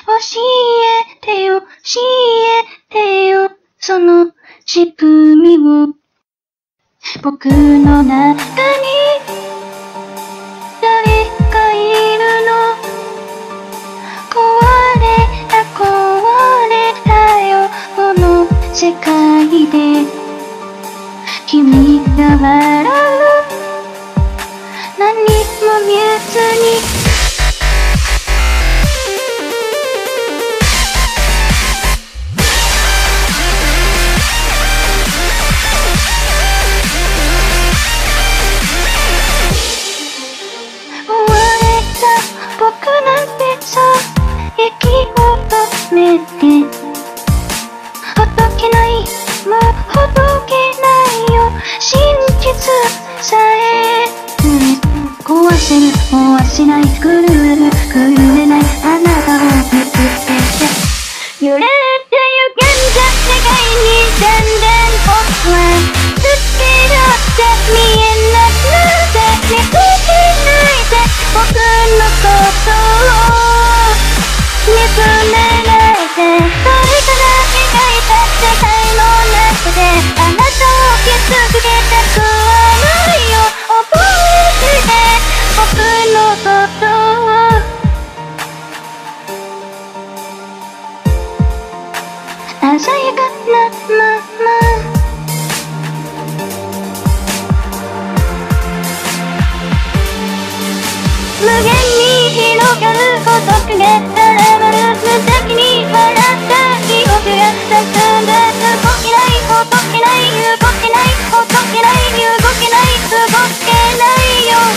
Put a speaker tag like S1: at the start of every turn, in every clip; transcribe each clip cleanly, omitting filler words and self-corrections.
S1: えてよ、教えてよ、その仕組みを。僕の中に誰かいるの。壊れたよ、この世界で。君が笑う、何も見えずに。僕なんてさ、息を止めてほどけない、もうほどけないよ、真実さえ。壊せる、壊せない、狂える、狂えない、あなたを見つけて揺れてゆけんだ世界にだんだん僕は突き出して見えなくなって見つけないで僕のことを見つめないで。それから描いた世界の中であなたを傷つけたくはないよ。覚えて僕のことを鮮やかなまま無限に広がる孤独が絡まる。無邪気に笑った記憶がたくさんだ。動けない動けない動けない動けない動けない動けないよ。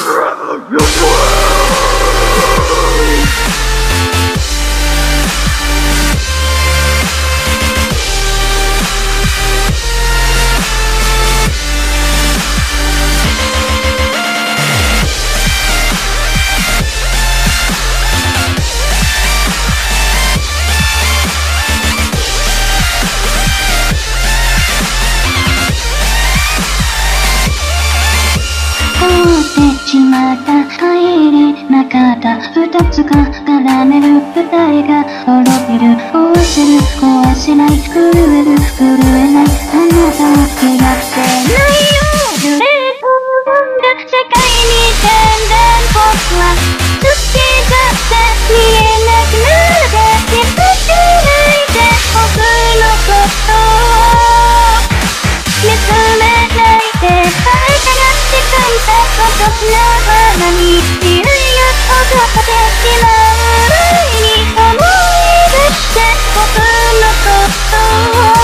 S1: しまった帰れなかった二つが絡める二人が滅びる。壊せる壊せない震える震えない、あなたを気がせないよ。揺れ飛んだ世界にだんだん僕は突き出して見えなくなって見つけないで僕のことを見つめないで。孤独な花に未来が訪れてしまう前に思い出して僕のことを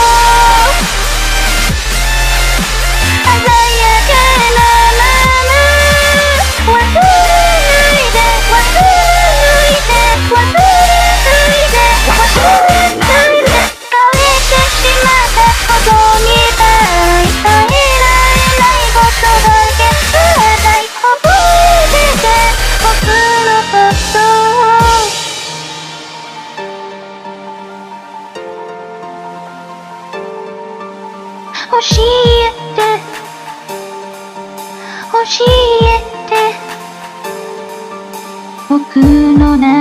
S1: 鮮やかなまま忘れないで忘れないで忘れないで忘れないで。枯れてしまったことに耐えられないことだけ教えて教えて僕の中